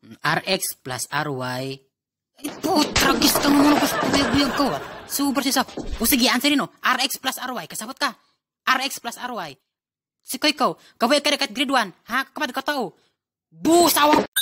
RX plus RY. Itu tragis ka ngomong ko sa buyag ko. Super siya. Sige, answerin no. RX plus RY. Kasabot ka. RX plus RY. Si ko ikaw. Kaway ka grade 1. Ha? Kapag ka tao. Busawang